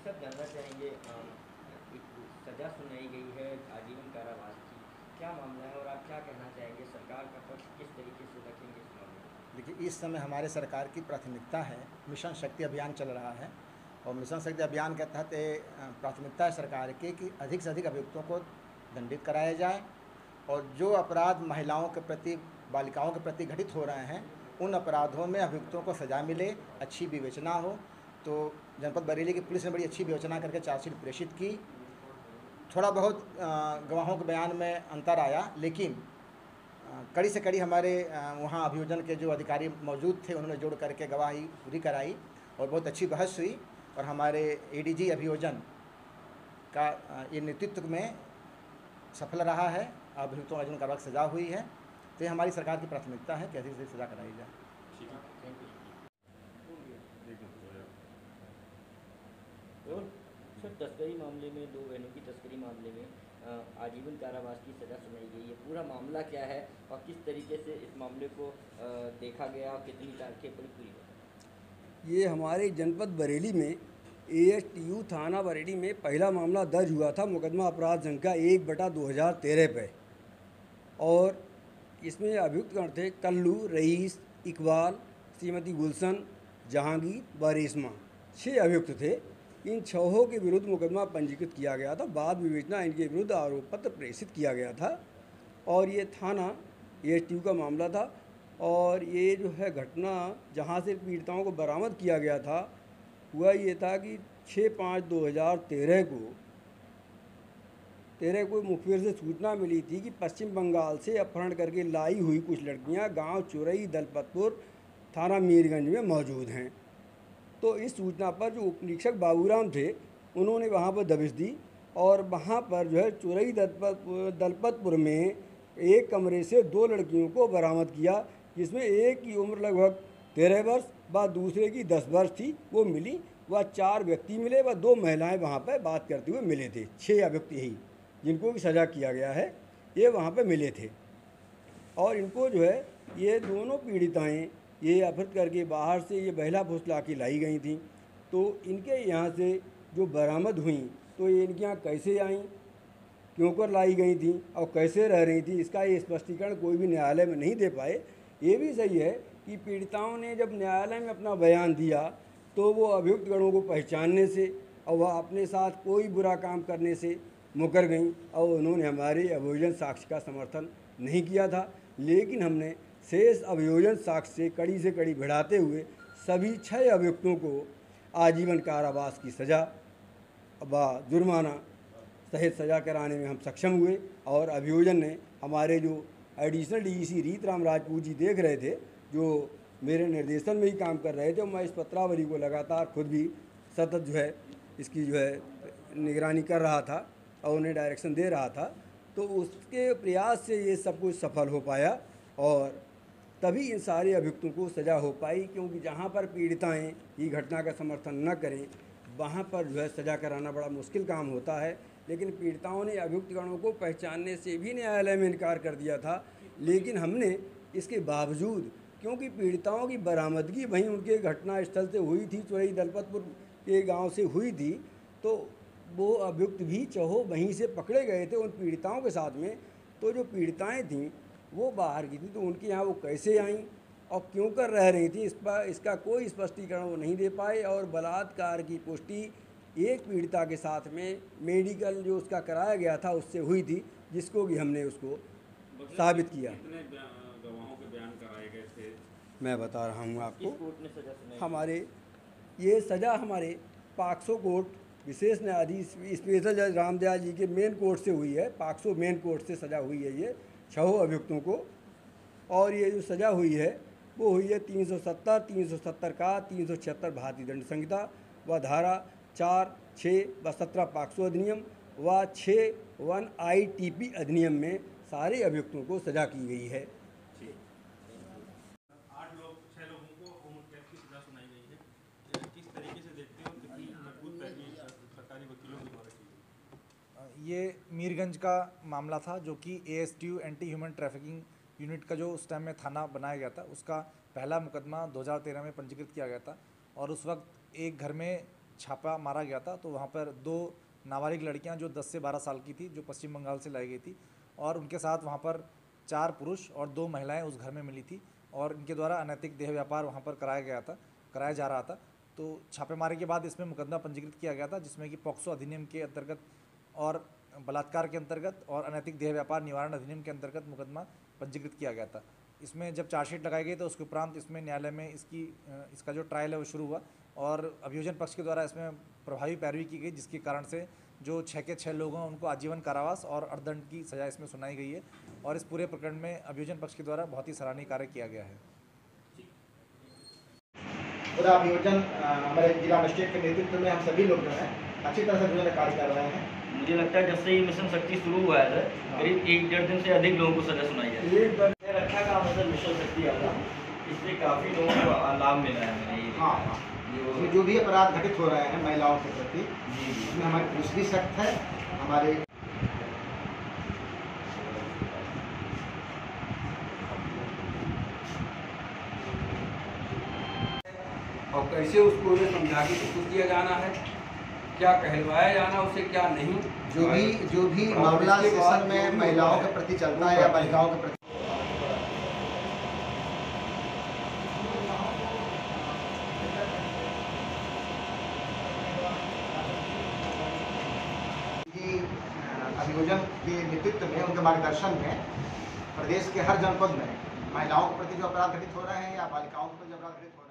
साहब जानना चाहेंगे एक सज़ा सुनाई गई है आजीवन कारावास की, क्या मामला है और आप क्या कहना चाहेंगे, सरकार का पक्ष किस तरीके से रखेंगे इस मामले में? देखिए, इस समय हमारे सरकार की प्राथमिकता है, मिशन शक्ति अभियान चल रहा है और मिशन शक्ति अभियान के तहत प्राथमिकता है सरकार की कि अधिक से अधिक अभियुक्तों को दंडित कराया जाए और जो अपराध महिलाओं के प्रति, बालिकाओं के प्रति घटित हो रहे हैं, उन अपराधों में अभियुक्तों को सज़ा मिले, अच्छी विवेचना हो। तो जनपद बरेली की पुलिस ने बड़ी अच्छी विवेचना करके चार्जशीट प्रेषित की। थोड़ा बहुत गवाहों के बयान में अंतर आया, लेकिन कड़ी से कड़ी हमारे वहाँ अभियोजन के जो अधिकारी मौजूद थे उन्होंने जोड़ करके गवाही पूरी कराई और बहुत अच्छी बहस हुई और हमारे एडीजी अभियोजन का ये नेतृत्व में सफल रहा है। अभियुक्तों को आजीवन कारावास सज़ा हुई है। तो ये हमारी सरकार की प्राथमिकता है कि अधिक से अधिक सज़ा कराई जाए। ठीक है, थैंक यू। और सर, तस्करी मामले में, दो बहनों की तस्करी मामले में आजीवन कारावास की सज़ा सुनाई गई है, पूरा मामला क्या है और किस तरीके से इस मामले को देखा गया और कितनी तारीखें पूरी हुई? ये हमारे जनपद बरेली में एएसटीयू थाना बरेली में पहला मामला दर्ज हुआ था, मुकदमा अपराध संख्या 1/2013 पे। और इसमें अभियुक्तगण थे कल्लू, रईस, इकबाल, श्रीमती गुलशन, जहांगीर व रेशमा। 6 अभियुक्त थे। इन 6 के विरुद्ध मुकदमा पंजीकृत किया गया था। बाद विवेचना इनके विरुद्ध आरोप पत्र प्रेषित किया गया था और ये थाना एएसटीयू का मामला था। और ये जो है घटना जहाँ से पीड़िताओं को बरामद किया गया था, हुआ ये था कि 6/5/2013 को मुखबिर से सूचना मिली थी कि पश्चिम बंगाल से अपहरण करके लाई हुई कुछ लड़कियां गांव चुरई दलपतपुर थाना मीरगंज में मौजूद हैं। तो इस सूचना पर जो उप निरीक्षक बाबूराम थे, उन्होंने वहां पर दबिश दी और वहां पर जो है चुरई दलपतपुर में एक कमरे से 2 लड़कियों को बरामद किया, जिसमें एक की उम्र लगभग 13 वर्ष व दूसरे की 10 वर्ष थी, वो मिली। वह 4 व्यक्ति मिले व 2 महिलाएं वहां पर बात करते हुए मिले थे। 6 अभियुक्त यही जिनको भी सज़ा किया गया है, ये वहाँ पे मिले थे। और इनको जो है ये दोनों पीड़िताएं ये अपहृत करके बाहर से ये बहला फुसला के लाई गई थी। तो इनके यहाँ से जो बरामद हुई, तो ये इनके यहाँ कैसे आईं, क्यों कर लाई गई थी और कैसे रह रही थी, इसका ये स्पष्टीकरण कोई भी न्यायालय में नहीं दे पाए। ये भी सही है कि पीड़िताओं ने जब न्यायालय में अपना बयान दिया तो वो अभियुक्त गणों को पहचानने से और वह अपने साथ कोई बुरा काम करने से मुकर गईं और उन्होंने हमारे अभियोजन साक्ष्य का समर्थन नहीं किया था। लेकिन हमने शेष अभियोजन साक्ष्य से कड़ी भिड़ाते हुए सभी 6 अभियुक्तों को आजीवन कारावास की सज़ा व जुर्माना सहित सज़ा कराने में हम सक्षम हुए। और अभियोजन ने हमारे जो एडिशनल डीईसी रीतराम राजपूत जी देख रहे थे, जो मेरे निर्देशन में ही काम कर रहे थे, और मैं इस पत्रावली को लगातार खुद भी सतत जो है इसकी जो है निगरानी कर रहा था और उन्हें डायरेक्शन दे रहा था। तो उसके प्रयास से ये सब कुछ सफल हो पाया और तभी इन सारे अभियुक्तों को सज़ा हो पाई। क्योंकि जहाँ पर पीड़िताएँ ये घटना का समर्थन न करें, वहाँ पर जो है सज़ा कराना बड़ा मुश्किल काम होता है। लेकिन पीड़िताओं ने अभियुक्त गणों को पहचानने से भी न्यायालय में इनकार कर दिया था। लेकिन हमने इसके बावजूद, क्योंकि पीड़िताओं की बरामदगी वहीं उनके घटना स्थल से हुई थी, चुरई दलपतपुर के गांव से हुई थी, तो वो अभियुक्त भी चहो वहीं से पकड़े गए थे उन पीड़िताओं के साथ में। तो जो पीड़िताएं थीं वो बाहर की थी, तो उनके यहाँ वो कैसे आईं और क्यों कर रह रही थी, इसका कोई स्पष्टीकरण वो नहीं दे पाए। और बलात्कार की पुष्टि एक पीड़िता के साथ में मेडिकल जो उसका कराया गया था उससे हुई थी, जिसको भी हमने उसको साबित किया। कितने गवाहों के बयान कराए गए थे? मैं बता रहा हूँ आपको। किस कोर्ट ने सज़ा सुनाई? हमारे ये सज़ा हमारे पॉक्सो कोर्ट विशेष न्यायाधीश स्पेशल जज रामदयाल जी के मेन कोर्ट से हुई है। पॉक्सो मेन कोर्ट से सज़ा हुई है ये 6 अभियुक्तों को। और ये जो सज़ा हुई है वो हुई है 370 का 376 भारतीय दंड संहिता व धारा 4, 6 व 17 पॉक्सो अधिनियम व 6(1) ITP अधिनियम में सारे अभियुक्तों को सज़ा की गई है। 6 लोगों को उम्र कैद की सजा सुनाई गई है। किस तरीके से देखते हो, कितनी मजबूत पैरवी सरकारी वकीलों के द्वारा की गई? ये मीरगंज का मामला था, जो कि ASTU anti human trafficking unit का जो उस टाइम में थाना बनाया गया था, उसका पहला मुकदमा 2013 में पंजीकृत किया गया था। और उस वक्त एक घर में छापा मारा गया था, तो वहाँ पर 2 नाबालिग लड़कियाँ जो 10 से 12 साल की थी, जो पश्चिम बंगाल से लाई गई थी, और उनके साथ वहाँ पर 4 पुरुष और 2 महिलाएं उस घर में मिली थी, और इनके द्वारा अनैतिक देह व्यापार वहाँ पर कराया जा रहा था। तो छापेमारी के बाद इसमें मुकदमा पंजीकृत किया गया था, जिसमें कि पॉक्सो अधिनियम के अंतर्गत और बलात्कार के अंतर्गत और अनैतिक देह व्यापार निवारण अधिनियम के अंतर्गत मुकदमा पंजीकृत किया गया था। इसमें जब चार्जशीट लगाई गई तो उसके उपरांत इसमें न्यायालय में इसका जो ट्रायल है वो शुरू हुआ, और अभियोजन पक्ष के द्वारा इसमें प्रभावी पैरवी की गई, जिसके कारण से जो 6 के 6 लोग हैं उनको आजीवन कारावास और अर्थदंड की सज़ा इसमें सुनाई गई है, और इस पूरे प्रकरण में अभियोजन पक्ष के द्वारा बहुत ही सराहनीय कार्य किया गया है। पूरा अभियोजन हमारे जिला मजिस्ट्रेट के नेतृत्व में हम सभी लोग जो हैं अच्छी तरह से अभियोजन कार्य कर रहे हैं। मुझे लगता है जब से ये मिशन शक्ति शुरू हुआ है सर, करीब 1-1.5 दिन से अधिक लोगों को सजा सुनाई है। रक्षा का मतलब मिशन शक्ति वाला, इससे काफ़ी लोगों को लाभ मिला है। हाँ, जो भी अपराध घटित हो रहे हैं महिलाओं के प्रति, जी जी, इसमें हमारी पुलिस भी सख्त है। हमारे और कैसे उसको उन्हें समझा के कुछ दिया जाना है, क्या कहलवाया जाना उसे, क्या नहीं। जो भी मामला सेशन में महिलाओं के प्रति चलता है या बालिकाओं के प्रति, अभियोजन के नेतृत्व में, उनके मार्गदर्शन में प्रदेश के हर जनपद में महिलाओं के प्रति जो अपराध घटित हो रहे हैं या बालिकाओं के प्रति जो अपराध घटित हो रहे हैं